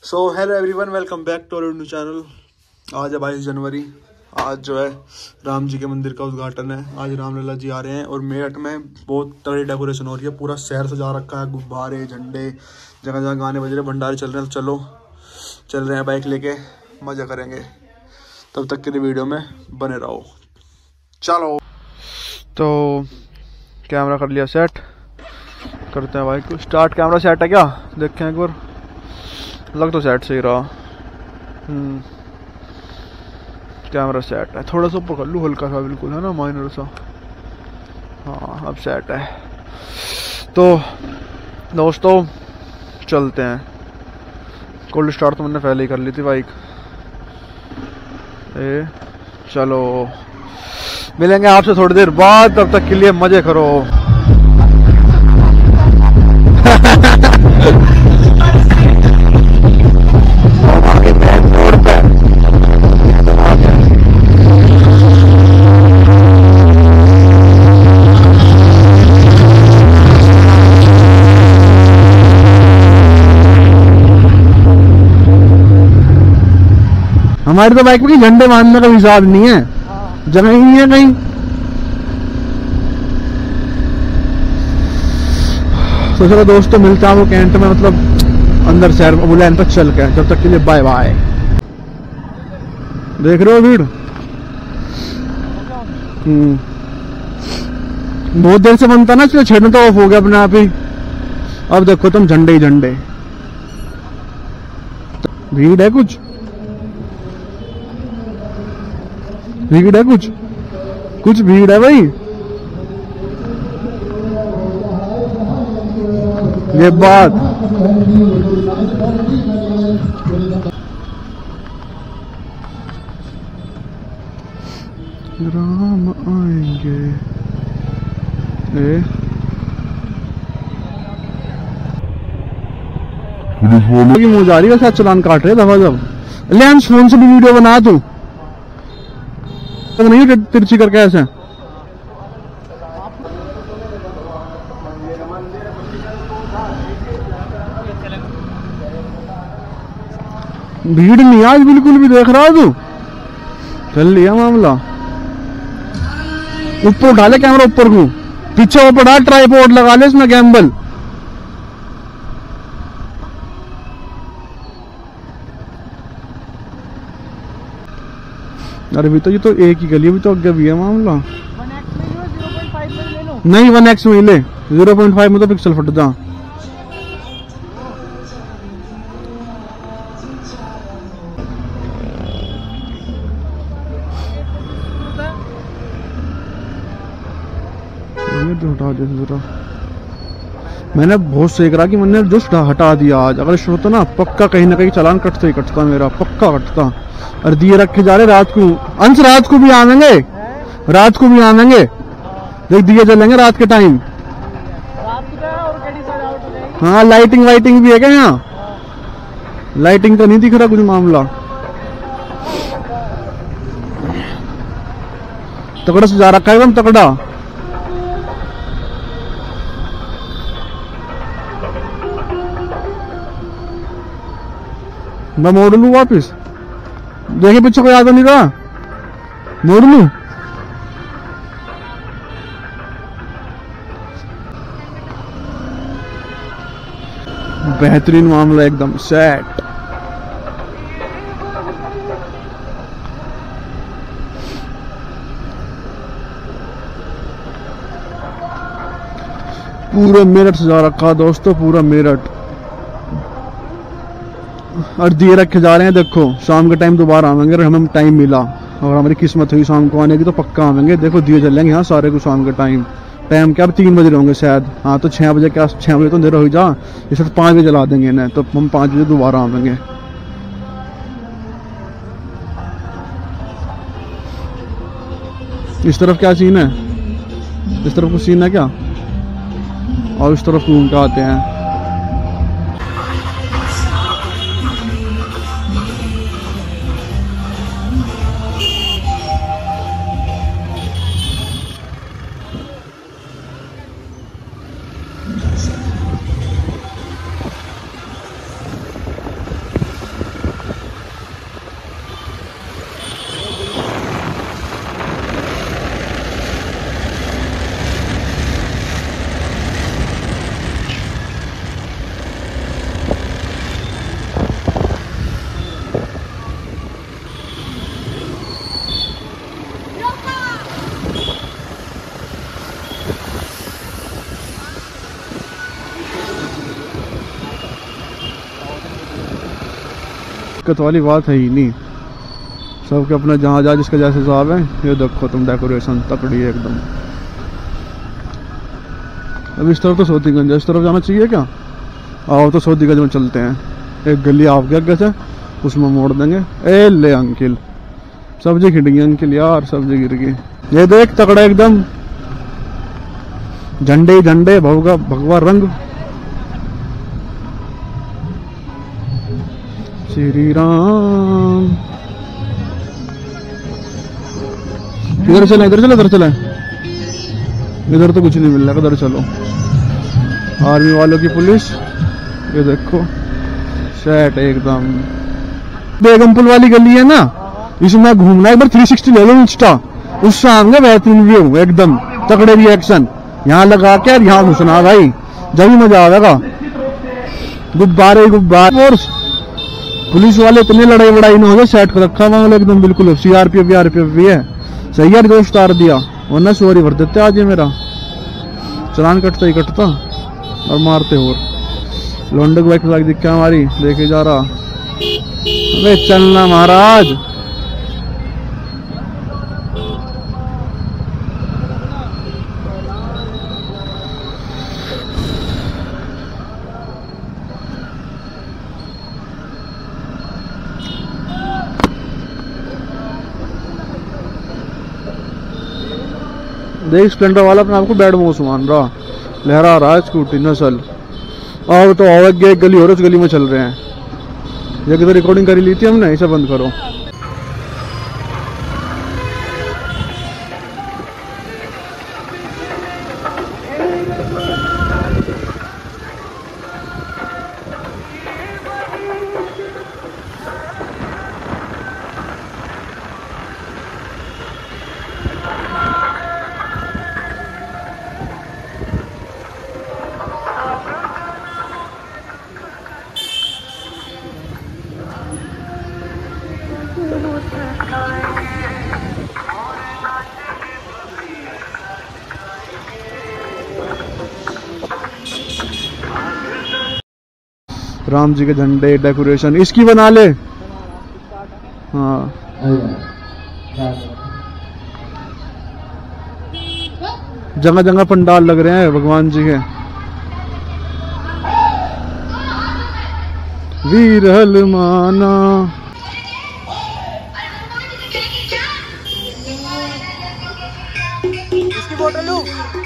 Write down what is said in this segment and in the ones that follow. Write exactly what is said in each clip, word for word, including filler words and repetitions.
So hello everyone, welcome back to our new channel. आज है बाईस जनवरी। आज जो है राम जी के मंदिर का उद्घाटन है। आज रामलला जी आ रहे हैं और मेरठ में बहुत तगड़ी डेकोरेशन हो रही है। पूरा शहर सजा रखा है, गुब्बारे, झंडे, जगह जगह गाने बज रहे, भंडारे चल रहे हैं। चलो चल रहे हैं बाइक लेके, मज़ा करेंगे। तब तक के लिए वीडियो में बने रहो। चलो तो कैमरा कर लिया सेट, करते हैं बाइक को स्टार्ट। कैमरा सेट है क्या? देखें एक बार, लग तो सेट सही रहा। हम्म कैमरा सेट है। थोड़ा सा ऊपर कर लूँ, हल्का सा, बिल्कुल है ना, माइनर सा। हाँ अब सेट है। तो दोस्तों चलते हैं। कोल्ड स्टार्ट तो मैंने पहले ही कर ली थी बाइक। ए चलो मिलेंगे आपसे थोड़ी देर बाद, तब तक के लिए मजे करो। हमारी तो बाइक में झंडे बांधने का हिसाब नहीं है, जगह ही नहीं है कहीं। तो चलो दोस्तों मिलते हैं वो कैंट में, मतलब अंदर शहर बुलैन तक चल के। जब तक के लिए बाय बाय। देख रहे हो भीड़? हम्म बहुत देर से बनता ना, इसलिए छेड़ना तो ऑफ हो गया अपने आप ही। अब देखो तुम, झंडे ही झंडे। भीड़ है कुछ, भीड़ है कुछ, कुछ भीड़ है भाई। ये बात राम आएंगे। ए की मुँह जा रही है, शायद चलान काट रहे दफा जब। लेंस फोन से भी वीडियो बना तू तो नहीं तिरछी करके ऐसे। भीड़ नहीं आज बिल्कुल भी, देख रहा है तू? चल लिया मामला। ऊपर उठा ले कैमरा, ऊपर को, पीछे वो पड़ा ट्राइपॉड लगा ले इसमें, गैम्बल। अरे भी तो ये तो एक ही गली, भी तो आगे भी है मामला। नहीं वन एक्स में ले, जीरो पॉइंट फाइव में तो पिक्सल फट जा। तो हटा दे जरा। मैंने बहुत सेक रहा कि मैंने जस्ट हटा दिया आज। अगर शुरू तो ना पक्का कहीं ना कहीं चालान कटता ही कटता, मेरा पक्का कटता। और दिए रखे जा रहे रात को। अंश रात को भी आवेंगे, रात को भी आवेंगे। देख दिए जलेंगे रात के टाइम। हाँ लाइटिंग वाइटिंग भी है क्या यहाँ? लाइटिंग तो नहीं दिख रहा कुछ मामला। तगड़ा सजा रखा है एकदम तगड़ा। मैं मोड़ लूँ वापिस, देखिए पीछे कोई आता नहीं रहा, मोड़ लूँ। बेहतरीन मामला, एकदम सेट। पूरा मेरठ सजा रखा दोस्तों, पूरा मेरठ। और दिए रखे जा रहे हैं। देखो शाम के टाइम दोबारा आवेंगे, अगर हमें टाइम मिला और हमारी किस्मत हुई शाम को आने की तो पक्का आवेंगे। देखो दिए जलेंगे यहाँ सारे को शाम के टाइम। टाइम क्या, अब तीन बजे होंगे शायद। हाँ तो छः बजे क्या, छः बजे तो अंधेरा हो जा, इसे तो पाँच बजे जला देंगे इन्हें, तो हम पाँच बजे दोबारा आवेंगे। इस तरफ क्या सीन है? इस तरफ कुछ सीन है क्या? और इस तरफ घूम के आते हैं। दिक्कत वाली बात है ही नहीं, सबके अपना जहाँ जहाँ जिसका जैसे हिसाब है। ये देखो तुम डेकोरेशन तकड़ी है एकदम। अब इस तरफ तो सोतीगंज है, इस तरफ जाना चाहिए क्या? आओ तो सोतीगंज में चलते हैं। एक गली आपके आगे से, उसमें मोड़ देंगे। ए ले अंकिल, सब्जी खिट गई अंकिल यार, सब्जी गिर गई। ये देख तकड़ा एकदम, झंडे ही झंडे, भगवा भगवा रंग। श्री राम। इधर चले इधर चले इधर चले, इधर तो कुछ नहीं मिल रहा, इधर चलो। आर्मी वालों की पुलिस, ये देखो सेट एकदम। बेगमपुल वाली गली है ना, इसमें घूमना, एक बार थ्री सिक्सटी ले लो इंस्टा, उस सामने बेहतरीन व्यू एकदम तगड़े रिएक्शन। यहाँ लगा के यहाँ घुसना भाई, जब भी मजा आएगा। गुब्बारे गुब्बारे, और पुलिस वाले इतने लड़ाई वड़ाई न हो जाए, सेट कर रखा वहां एकदम बिल्कुल। सीआरपीएफ वीआरपीएफ भी है, सही है। दो स्टार दिया, वरना सॉरी भर देते आज। ये मेरा चलान कटता ही कटता और मारते हो। लोंडे को बाइक दिख क्या हमारी, देखे जा रहा। अबे चलना महाराज। देख स्प्लेंडर वाला अपने आपको बैड मोस मान रहा, लहरा रहा है स्कूटी नसल। अब तो और एक गली और उस गली में चल रहे हैं। ये किधर रिकॉर्डिंग करी ली थी हमने, इसे बंद करो। राम जी के झंडे डेकोरेशन इसकी बना ले। हाँ जगह जगह पंडाल लग रहे हैं भगवान जी के। वीर हलमाना इसकी बोतल लूं।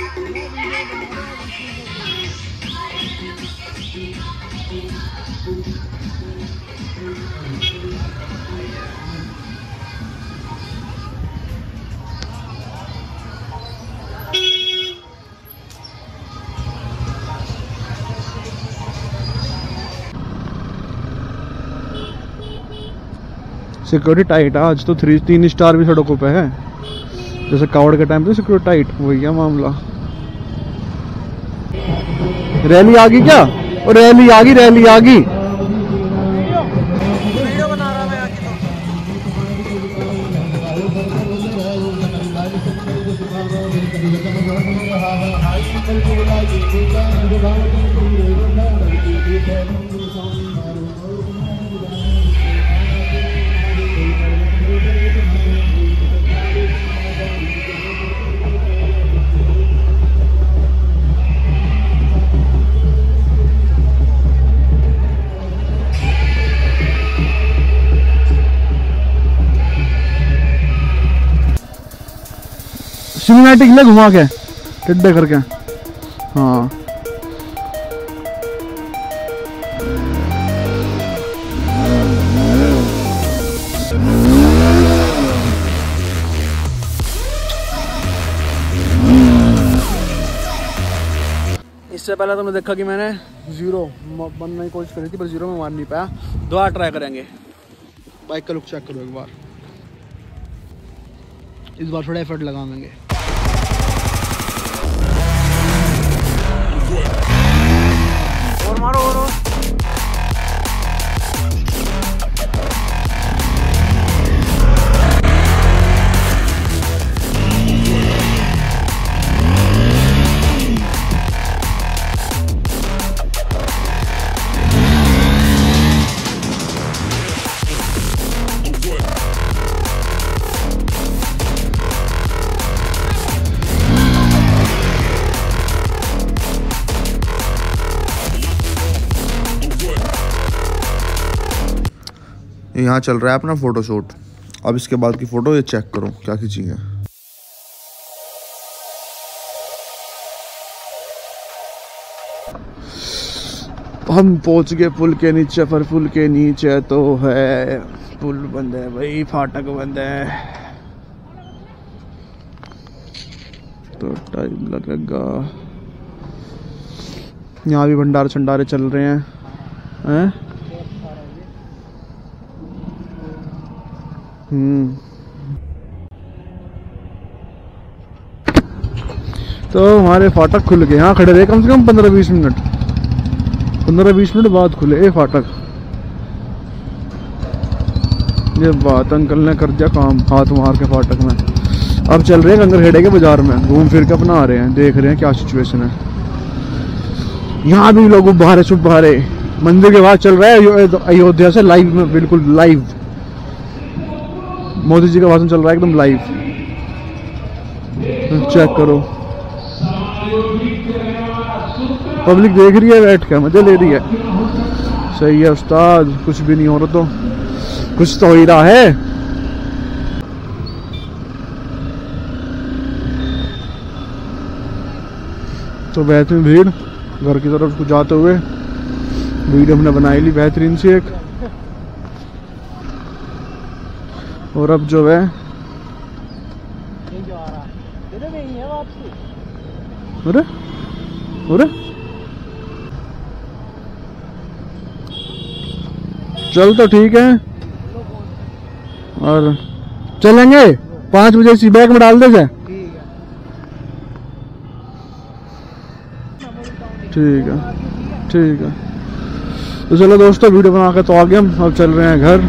सिक्योरिटी टाइट है आज तो, थ्री तीन स्टार भी सड़कों पे है। जैसे कावड़ के टाइम पे सिक्योरिटी टाइट, वही क्या मामला। रैली आ गई क्या? और रैली आ गई, रैली आ गई। वीडियो बना रहा मैं आगे सिनेमैटिक ले घुमा के टिड्डे करके। हाँ इससे पहले तुमने देखा कि मैंने जीरो बनने की कोशिश करी थी, पर जीरो में मार नहीं पाया। दोबारा ट्राई करेंगे। बाइक का लुक चेक करो एक बार, इस बार थोड़ा एफर्ट लगाएंगे। और मारो और, और। यहाँ चल रहा है अपना फोटोशूट। अब इसके बाद की फ़ोटो ये चेक करो क्या खींची है। हम पहुंच गए पुल के नीचे, पर पुल के नीचे तो है पुल बंद है भाई, फाटक बंद है तो टाइम लगेगा। यहाँ भी भंडारे छंडारे चल रहे हैं, हैं? हम्म तो हमारे फाटक खुल गए। यहाँ खड़े रहे कम से कम पंद्रह बीस मिनट, पंद्रह बीस मिनट बाद खुले ये फाटक। ये बात अंकल ने कर दिया काम, हाथ मार के फाटक में। अब चल रहे हैं गंगरखेड़े के बाजार में, घूम फिर के अपना आ रहे हैं, देख रहे हैं क्या सिचुएशन है। यहाँ भी लोग गुब्बारे शुब्बारे, मंदिर के बाद चल रहा है अयोध्या से लाइव में, बिल्कुल लाइव मोदी जी का भाषण चल रहा है एकदम लाइव। चेक करो, पब्लिक देख रही है बैठ कर, मजे ले रही है। सही है उस्ताद, कुछ भी नहीं हो रहा तो कुछ तो हो ही रहा है। तो बेहतरीन भीड़ घर की तरफ को जाते हुए वीडियो हमने बनाई ली बेहतरीन सी एक। और अब जो है अरे अरे चल तो ठीक है, और चलेंगे पाँच बजे सी बैग में डाल दे जाए। ठीक है ठीक है, तो चलो दोस्तों वीडियो बना के तो आ गए हम, अब चल रहे हैं घर।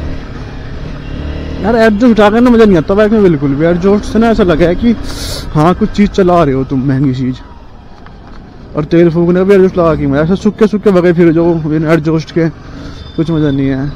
यार एडजस्ट उठा कर ना मजा नहीं आता बाइक में बिल्कुल भी। एडजस्ट से ना ऐसा लगा है कि हाँ कुछ चीज चला रहे हो तुम, महंगी चीज। और तेल फूकने भी एडजस्ट लगा की मजा, ऐसे सूखे सूखे बगैर फिर जो एडजस्ट के कुछ मजा नहीं है।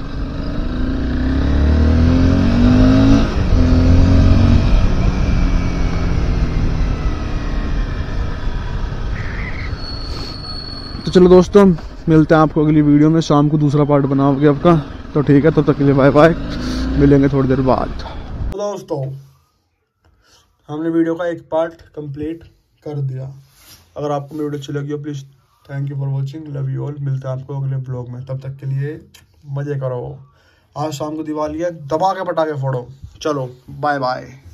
तो चलो दोस्तों मिलते हैं आपको अगली वीडियो में, शाम को दूसरा पार्ट बनाओगे आपका। तो ठीक है, तब तक के लिए बाय बाय, मिलेंगे थोड़ी देर बाद। तो दोस्तों हमने वीडियो का एक पार्ट कंप्लीट कर दिया। अगर आपको मेरी वीडियो अच्छी लगी हो please thank you for watching, love you all. मिलते हैं आपको अगले ब्लॉग में, तब तक के लिए मज़े करो। आज शाम को दिवाली है, दबा के पटाखे फोड़ो। चलो बाय बाय।